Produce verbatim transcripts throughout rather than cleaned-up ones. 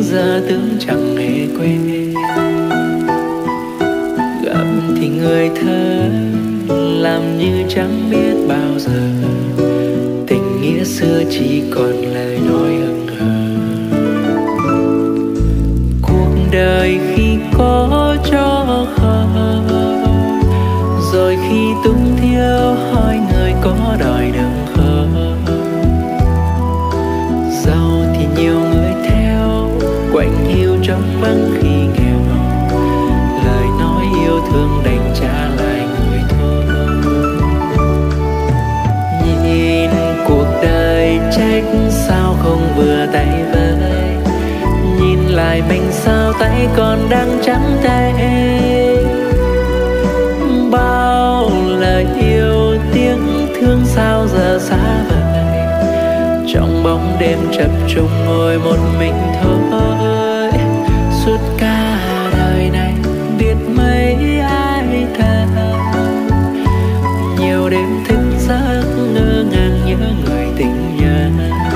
giờ tưởng chẳng hề quên. Gặp thì người thơ làm như chẳng biết bao giờ, tình nghĩa xưa chỉ còn lời nói hững hờ. Cuộc đời khi có cho khờ, rồi khi tung thiếu hỏi người có đòi đừng khờ. Giàu thì nhiều người theo, quạnh hiu trong vắng khi nghèo. Lời nói yêu thương đành trả lại người thôi. Nhìn cuộc đời trách sao không vừa tay với, nhìn lại mình sao tay còn đang trắng tay. Bao lời yêu tiếng thương sao giờ xa vời, trong bóng đêm chập trùng ngồi một mình thôi. Suốt cả đời này biết mấy ai thờ, nhiều đêm thức giấc ngơ ngàng nhớ người tình nhân.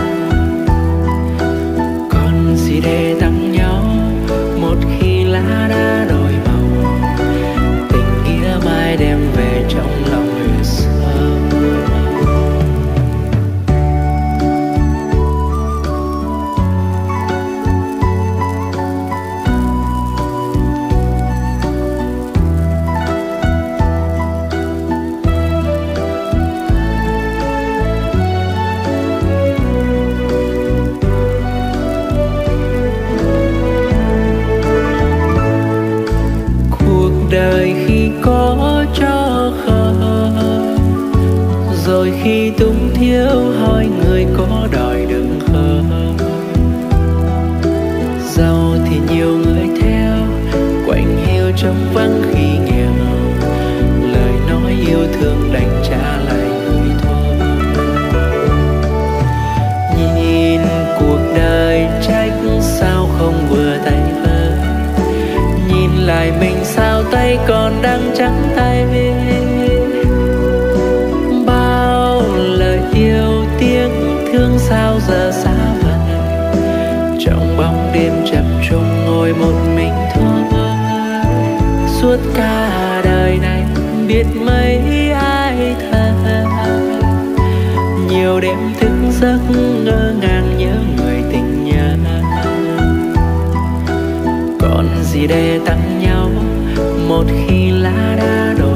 Còn gì để tặng nhau một khi lá đã đổi màu, tình nghĩa mai đem về trong lòng người sâu. Đời khi có cho khờ, rồi khi tung thiếu hỏi người có đòi đừng khờ. Giàu thì nhiều người theo, quạnh hiu trong vắng khi nghèo. Lời nói yêu thương đành trả lại người thôi. Nhìn cuộc đời trách sao không vừa tay với, nhìn lại mình sao tay còn đang trắng tay. Bao lời yêu tiếng thương sao giờ xa vời, trong bóng đêm chập trùng ngồi một mình thôi. Suốt cả đời này biết mấy ai thờ, nhiều đêm thức giấc ngơ ngàng nhớ người tình nhân. Còn gì để tặng nhau một khi lá đã đổ